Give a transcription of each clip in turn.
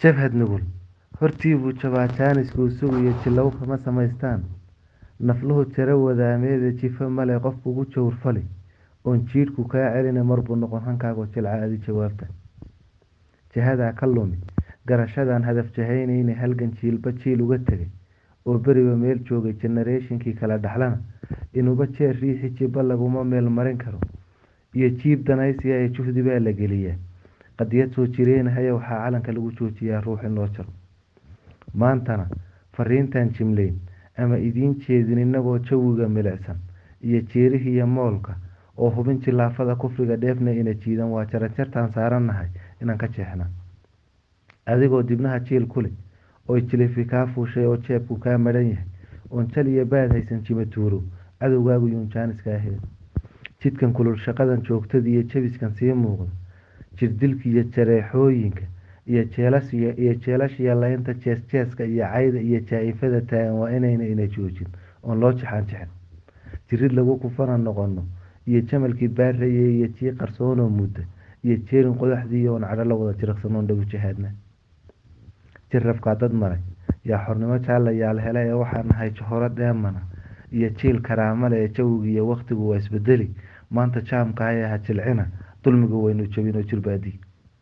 jabhad nugul hortii buu jabaataanisku sugayo jilow kama samaystaan nafluhu tiro wadaameeda jifa male qof ugu jawr fali oon jiidhku kaa celina marbuu noqon hankaago jilcaadi jawaabta jihadaa ka lumi garashadaan hadaf jahaynayna halgan jiilba jiil uga tegay oo beriba meel joogay generationkii kala dhaxlana inuba jeer riixi jibba laguma meel marin karo iyo jiib danaysiga ee juhdi baa la geliyaa qadiyad soo jireenahaya waxaa calanka lagu joojiyaa ruux in loo jaro maantana fariintan jimleyn ama idiin jeedin inagoo jawiga milicsan iyo jeerihiiyo moolka oo hubin jilaafada kufriga dheefna ina jiidan waa jaranjartaan saarannahay inaan ka jeexna adigoo dibnaha jiil ku leh oo jilifi kaa fuushay oo jeebku kaa madhan yahay oon jal iyo baad haysan jimatuuro cadowgaagu yuun jaaniska aheed jidkan kulul shaqadan joogtada iyo jabiskan sii muuqda jirdilka iyo jareexooyinka iyo jeelashiya laynta jeesjeeska iyo cayda iyo jaa-ifada taagan waa inayna ina joojin oon loo jixaan jixin jirid lagu kufana noqono iyo jamalkii baarayay iyo tii qarsoonoo mudda iyo jeerin qodaxdii oon cadho la wada jiriqsanoon dhagu jihaadna jirrabkaa dad maray yaa xornimo jaalayaal hele ee waxaa nahay johoro dheemana iyo jiil karaamale ee jawiga iyo wakhtigu waa isbedeli maanta jaamkahay ha jilcina dulmiga waynu jabin oo jirbaadii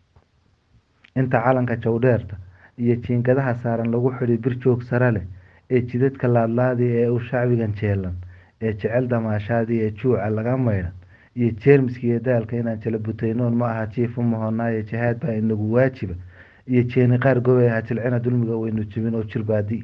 inta calanka jawdheerta iyo jiingadaha saaran lagu xidhi bir joog sare leh ee jidadka laadlaadii ee u shacbigan jeelan ee jecel damaashaadii ee juuca laga maydhan iyo jeermiska iyo daalka inaan jala butaynoon ma aha jiif u mahonaaye jihaad baa inagu waajiba iyo jeeni qaar gobay ha jilcina dulmiga waynu jabin oo jirbaadii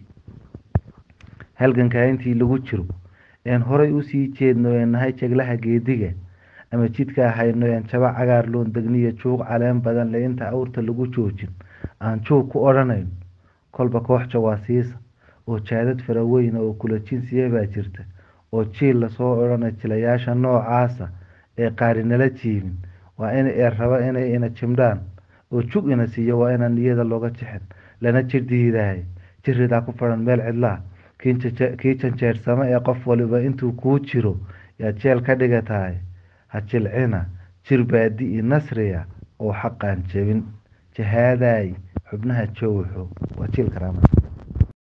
halganka intii lagu jiro een horay usii jeedno ee nahay jeglaha geediga ama jidka hayno een jaba cagaar loon degniyo juuq caleen badan le inta awrta lagu joojin aan juuq ku odhanayno kolba koox jawaasiisa oo jaadad faraweyn oo kula jinsiya baa jirta oo jiil lasoo odhanay jilayaasha noocaasa ee qaarinala jiibin waa in ee raba inay ina jimdhaan oo jug ina siiyo waa inaan niyada looga jixin lana jirdiidahay jiridaa ku fadhan meel cidlaa kii janjeersama ee qof waliba intuu kuu jiro yaa jeel ka dhigatahay ha jilcina jirbaadi i nasriya oo xaqaan jabin jahaaday xubnaha jowxo waa jiil karaama